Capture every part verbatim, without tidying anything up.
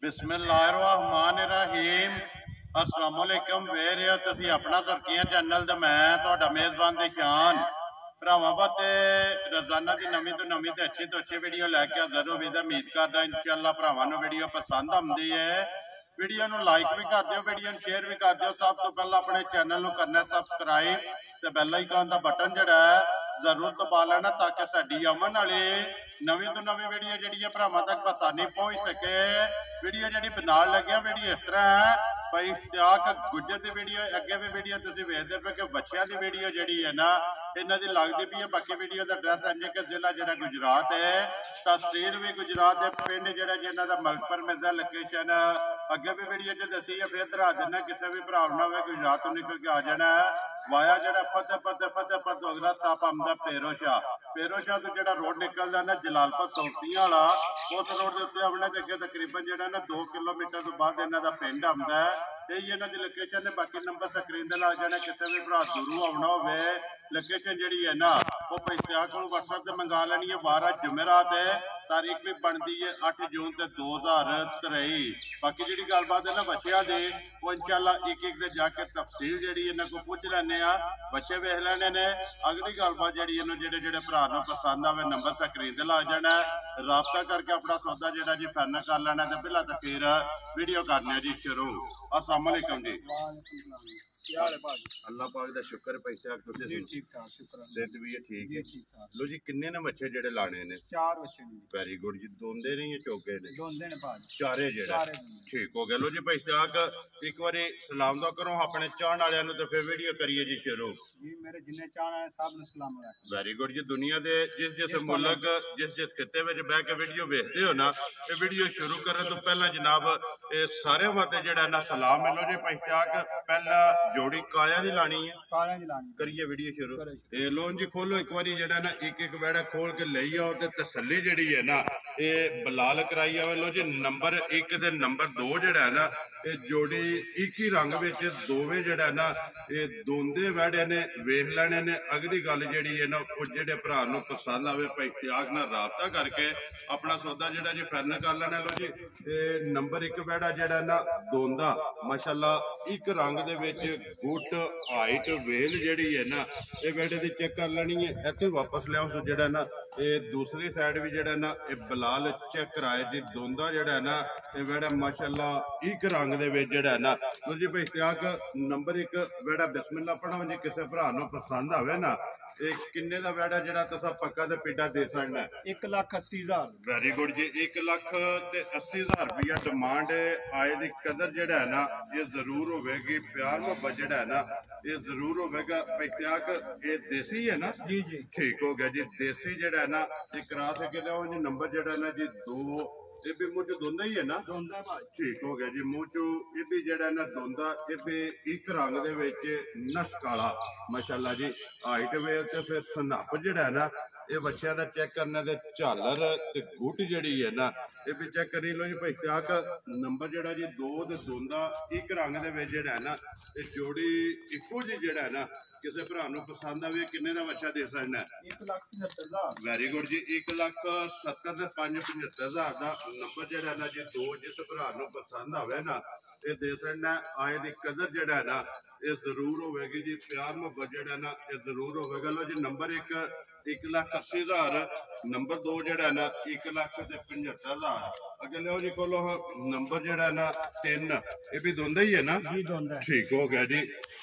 बिस्मिल्लाहिर्रहमानिर्रहीम अस्सलाम वालेकुम वे रहे हो तुसी अपना सुर्खियां चैनल ते मैं तुहाडा मेज़बान दिशान भरावां ते रोजाना की नवीं तो नवीं ते अच्छी तो अच्छी वीडियो लैके हाज़र हो विद उम्मीद करदा इंशाअल्लाह भरावां नूं वीडियो पसंद आउंदी है। वीडियो नूं लाइक भी कर दिओ, वीडियो नूं शेयर भी कर दिओ। सब तो पहला अपने चैनल नूं करना सबसक्राइब ते बेल आइकन दा बटन जिहड़ा है जरूर दबा लेना ताकि साडी आउण वाली नवीं तो नवीं वीडियो जिहड़ी है भरावां तक आसानी पहुंच सके। वीडियो जिहड़ी बनाउण लग्या वीडियो इस तरह है भाई इश्तियाक गुज्जर की वीडियो अगे भी वीडियो तुसीं वेखदे पे कि बच्चों की वीडियो जिहड़ी है ना इन्हां दी लगदी पई है। बाकी वीडियो का एड्रैस है कि जिला जिहड़ा गुजरात है, तहसील भी गुजरात है, पिंड जिहड़ा जिन्हां दा मलकपुर मिर्जा लोकेशन अगे भी वीडियो च दसी है। फिर दरा दिना किसी भी भरा ना हो गुजरात तो निकल के आ जाना है वाया जरा फतेहपुर ते फतेहपुर तो अगला स्टाप आंदा पेरोशाह। पेरोशाह तो जो रोड निकलता ना जलालपुर सौतियां वाला उस रोड के उत्ते आने देखे तकरीबन जो ना दो किलोमीटर तो बाद इन्हों का पिंड आंदा है। यही इन्हों की लोकेशन है। बाकी नंबर स्क्रीन से लग जाना किसी भी भरा दूरों आना हो लोकेशन जी है ना वो इश्तियाक को व्हाट्सएप से मंगा लेनी है। बारह जुमेरात है, तारीख भी बनती है अठ जून से दो हज़ार तेई। बाकी जी गलबात है ना बच्चों की वो इंशाअल्लाह एक एक जाके तफसील जी इन्हों को पूछ लेने बच्चे वेख लेने ने। अगली गलबात जी इन्होंने जेडे जेडे भरा पसंद आए नंबर स्क्रीन से ला जाना राबता करके अपना सौदा जो जी फाइनल कर लेना तो पहला तो फिर वीडियो करने जी शुरू। अस्सलाम वालेकुम जी। अल्लाह पाक दा शुक्र भाई साहब तुसी ठीक ठाक शुक्र सेहत भी है ठीक है। लो जी किन्ने ने बच्चे जेडे लाने ने? चार बच्चे ने। वेरी गुड जी। दोंदे ने या चौके ने? दोंदे ने भाई चारे जेडे ठीक हो गया। लो जी भाई साहब एक बारी सलाम दो करो अपने चाहण वालियां नु तो फिर वीडियो करिए जी शुरू। जी मेरे जिन्ने चाहण है सब नु सलाम अलैकुम। वेरी गुड जी। दुनिया दे जिस जिस मुल्क जिस जिस खिते विच बैठ के वीडियो देखदे हो ना ये वीडियो शुरू करने तो पहला जनाब ये सारे वास्ते जेड़ा ना सलाम है। लो जी भाई साहब पहला जोड़ी कालियां दी लानी है, कालियां दी लानी करिए वीडियो शुरू। ए लो जी खोलो एक बारी जेड़ा ना एक एक बेड़ा खोल के लई आओ ते तसल्ली जेड़ी है ना ये बलाल कराई आओ। लो जी नंबर एक ते नंबर दो जेड़ा है ना ये जोड़ी एक ही रंग विच दोवे जेड़ा ना ये दोंदे वैड़े ने वेख लेने ने। अगली गल जेड़ी है ना वो जेड़े भरा नूं पसंद आवे भाई इश्तियाक नाल राबता करके अपना सौदा जेड़ा जी फाइनल कर लेना। लो जी ये नंबर एक वैड़ा जेड़ा ना दोंदा माशाअल्लाह एक रंग दे विच गुट हाइट वेल जेड़ी है ना ये वेड़े दी चेक कर लेनी है। इत्थे वापस लियाओ सो जेड़ा ना ये दूसरी साइड भी जेड़ा ना ये बलाल चेक कराए जी। दोंदा जेड़ा ना ये वेड़ा माशाअल्लाह एक रंग दे विच जेड़ा है ना तो जी भाई इश्तियाक नंबर एक वेड़ा बिस्मिल्लाह पढ़ो जी किसी भरा नूं पसंद आवे ना एक किन्ने दा वेड़ा जेड़ा तुसा पक्का ते पिड्डा दे सकना है? एक लाख अस्सी हजार। वेरी गुड जी। एक लाख ते अस्सी हजार रुपया डिमांड आए दी कदर जेड़ा है ना ये जरूर होगी। प्यार मोहब्बत जेड़ा है ना ये जरूर होगा। इश्तियाक ये देसी है ना? जी जी ठीक हो गया जी। देसी जेड़ा है ना ये करा सके जी नंबर जेड़ा ना जी दो ये भी मुंह चो दोंदा ही है ना? दोंदा ठीक हो गया जी। मुंह चो ये भी जेड़ा ना दोंदा ये भी एक रंग दे विच नश काला माशाअल्लाह जी। हाइट वेल ते फिर सनप जेड़ा है ना ये बच्चों का चेक करने दे झालर ते गुट जेड़ी है ना ये भी चेक करी लो जी भाई इश्तियाक नंबर जेड़ा जी दो ते दोंदा एक रंग दे विच जेड़ा है ना ये जोड़ी इको जी जेड़ा है ना किसी भरा नूं पसंद आवे किन्ने दा बच्चा दे सकना है? एक लाख पचहत्तर हजार। वेरी गुड जी। एक लाख सत्तर ते पंज पचहत्तर हजार दा नंबर जेड़ा ना जी दो जिस भरा नूं पसंद आवे ना ये दे सकना। आए दी कदर जेड़ा है ना ये जरूर होगी जी। प्यार मोहब्बत जेड़ा ना ये जरूर होगा। लो जी नंबर एक एक लाख अस्सी हजार नंबर दो जेड़ा ना एक लाख ते पचहत्तर हजार। अगे लो जी खोलो नंबर जेड़ा ना तीन ये भी दोंदा ही है ना? ठीक हो गया जी।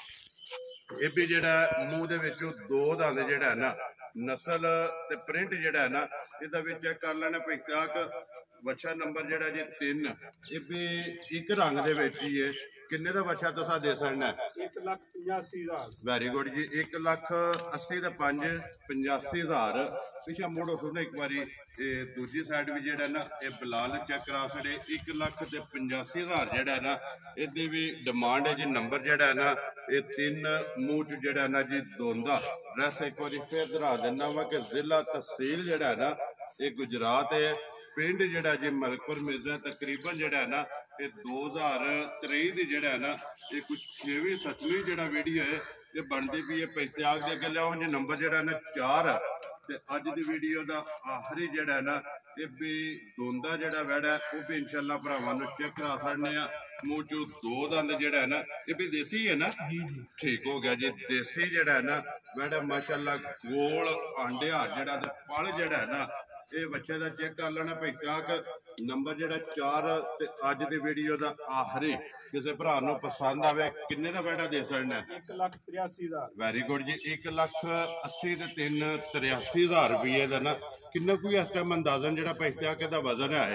ये भी जेड़ा मूँह दे विचों दो दंद जेड़ा है ना नस्ल ते प्रिंट जेड़ा है ना इहदा भी चेक कर लेना भाई इश्तियाक बच्चा नंबर जेड़ा जी तीन ये भी एक रंग दे विच ही है। किन्ने दा बच्चा तुसा दे सकना है? एक लाख पचासी हजार। वेरी गुड जी। एक लाख अस्सी ते पंज पचासी हजार। पिछा मुड़ो सुनो एक बारी दूजी साइड भी जेड़ा ना ये बलाल चेक करा छड़े एक लाख ते पचासी हजार जेड़ा ना इहदी भी डिमांड है जी। नंबर जेड़ा है ना ये तीन मूँह च जेड़ा ना जी दोंदा ड्रैस एक बार फिर दरा देना वा कि जिला तहसील जेड़ा है ना ये गुजरात है। पिंड जेड़ा जी मलकपुर मिर्जा तकरीबन जेड़ा है ना ये दो हज़ार तेई दी जेड़ा है ना ये कुछ छेवीं सतवीं जेड़ा वीडियो है ये बनती पई है। इश्तियाक दे अगे लियाओ जी नंबर जेड़ा ना चार ते अज दी वीडियो दा आखिरी जेड़ा है ना ਇਹ ਵੀ ਦੋਂਦਾ ਜਿਹੜਾ ਵੜਾ ਉਹ ਵੀ ਇਨਸ਼ਾਅੱਲਾ ਭਰਾਵਾਂ ਨੂੰ ਚੈੱਕ ਕਰਾ ਸਕਦੇ ਆ। ਮੂੰਹ ਚੋਂ ਦੋ ਦੰਦ ਜਿਹੜਾ ਹੈ ਨਾ ਇਹ ਵੀ ਦੇਸੀ ਹੈ ਨਾ, ਠੀਕ ਹੋ ਗਿਆ ਜੀ। ਦੇਸੀ ਜਿਹੜਾ ਹੈ ਨਾ ਵੜਾ ਮਾਸ਼ਾਅੱਲਾ ਗੋਲ ਆਂਡਿਆ ਜਿਹੜਾ ਤੇ ਪਲ ਜਿਹੜਾ ਹੈ ਨਾ ਇਹ ਬੱਚੇ ਦਾ ਚੈੱਕ ਕਰ ਲੈਣਾ ਭਾਈ ਚਾਕ ਨੰਬਰ ਜਿਹੜਾ ਚਾਰ ਤੇ ਅੱਜ ਦੀ ਵੀਡੀਓ ਦਾ ਆਖਰੀ ਕਿਸੇ ਭਰਾ ਨੂੰ ਪਸੰਦ ਆਵੇ ਕਿੰਨੇ ਦਾ ਬੈਠਾ ਦੇ ਸਕਣਾ? ਇੱਕ ਲੱਖ ਤਰਿਆਸੀ ਹਜ਼ਾਰ। ਵੈਰੀ ਗੁੱਡ ਜੀ। ਇੱਕ ਲੱਖ ਅੱਸੀ ਤੇ ਤਿੰਨ ਤਰਿਆਸੀ ਹਜ਼ਾਰ ਰੁਪਏ ਦਾ ਨਾ ਕਿੰਨਾ ਕੋਈ ਇਸ ਟਾਈਮ ਅੰਦਾਜ਼ਨ ਜਿਹੜਾ ਪੈਸੇ ਕੇ ਦਾ ਵਜ਼ਨ ਹੈ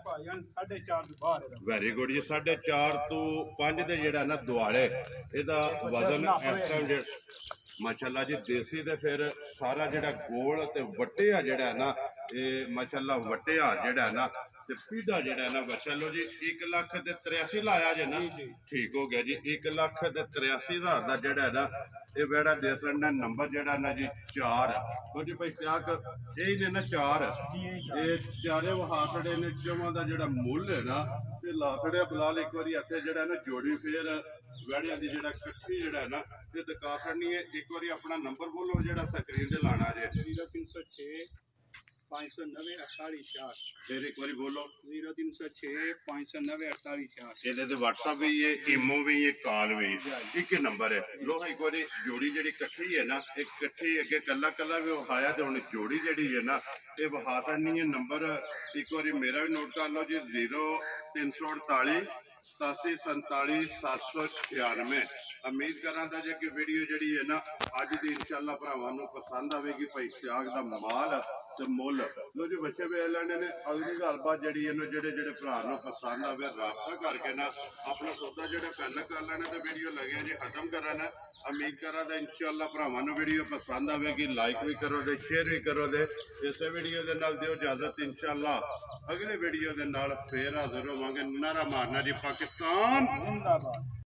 ਸਾਢੇ ਚਾਰ ਤੋਂ ਬਾਹਰ। ਵੈਰੀ ਗੁੱਡ ਜੀ। ਸਾਢੇ ਚਾਰ ਤੋਂ ਪੰਜ ਦੇ ਜਿਹੜਾ ਨਾ ਦੁਆਲੇ ਇਹਦਾ ਵਜ਼ਨ ਇਸ ਟਾਈਮ ਮਾਸ਼ਾਅੱਲਾ ਜੀ। ਦੇਸੀ ਤੇ ਫਿਰ ਸਾਰਾ ਜਿਹੜਾ ਗੋਲ ਤੇ ਵੱਟਿਆ ਜਿਹੜਾ ਨਾ ਇਹ ਮਾਸ਼ਾਅੱਲਾ ਵੱਟਿਆ ਜਿਹੜਾ ਨਾ ਤੇ ਪੀੜਾ ਜਿਹੜਾ ਨਾ ਬੱਚਾ ਲੋ ਜੀ ਇੱਕ ਲੱਖ ਤੇ ਤਰਿਆਸੀ ਲਾਇਆ ਜੇ ਨਾ, ਠੀਕ ਹੋ ਗਿਆ ਜੀ। ਇੱਕ ਲੱਖ ਤੇ ਤਰਿਆਸੀ ਹਜ਼ਾਰ ਦਾ ਜਿਹੜਾ ਨਾ ਇਹ ਬੈੜਾ ਦੇ ਸਕਦਾ ਨੰਬਰ ਜਿਹੜਾ ਨਾ ਜੀ ਚਾਰ ਕਿਉਂਕਿ ਭਾਈ ਕਿਆਕ ਇਹ ਨੇ ਨਾ ਚਾਰ ਇਹ ਚਾਰੇ ਵਹਾਸੜੇ ਨੇ ਚਵਾਂ ਦਾ ਜਿਹੜਾ ਮੁੱਲ ਹੈ ਨਾ ਤੇ ਲਾਖੜਿਆ ਬਲਾਲ ਇੱਕ ਵਾਰੀ ਇੱਥੇ ਜਿਹੜਾ ਨਾ ਜੋੜੀ ਫੇਰ ਵੈੜਿਆਂ ਦੀ ਜਿਹੜਾ ਇਕੱਠੀ ਜਿਹੜਾ ਨਾ ਇਹ ਦਿਖਾ ਕਰਨੀ ਹੈ। ਇੱਕ ਵਾਰੀ ਆਪਣਾ ਨੰਬਰ ਬੋਲੋ ਜਿਹੜਾ ਸਕਰੀਨ ਤੇ ਲਾਣਾ ਜੇ। ਜ਼ੀਰੋ ਤਿੰਨ ਸੌ ਛੇ पाँच सौ नब्बे अड़तालीस चार। फिर एक बार बोलो। जीरो तीन सौ छः पाँच सौ नब्बे अड़तालीस चार। ये तो व्हाट्सएप भी है, ईमो भी है, कॉल भी एक ही नंबर है। लो एक बार जोड़ी जी कट्ठी है ना एक कट्ठी अगे कला कला भी विखाया तो हम जोड़ी जी है ना ये विखा करनी है। नंबर एक बार मेरा भी नोट कर लो जी जीरो तीन सौ अड़ताली सतासी संताली सत्त सौ छियानवे। उम्मीद करा जे कि वीडियो जी है ना अज की इंशाअल्लाह भरावां नूं पसंद आएगी। भाई त्याग का माल ते मुल लो जी बच्चे वे लेने ने। अगली गलबात जी जेडे जेडे भरा नूं पसंद आवे राबता करके ना अपना सौदा जेडे फाइनल कर लेना तो वीडियो लगे जी खत्म करना। उम्मीद करा तो इंशाअल्लाह भरावां नूं वीडियो पसंद आएगी। लाइक भी करो दे शेयर भी करो दे। इस वीडियो के नाल दिओ इजाजत। इंशाअल्लाह अगले वीडियो के नाल फिर हाजिर होवांगे। नारा मारना जी पाकिस्तान जिंदाबाद।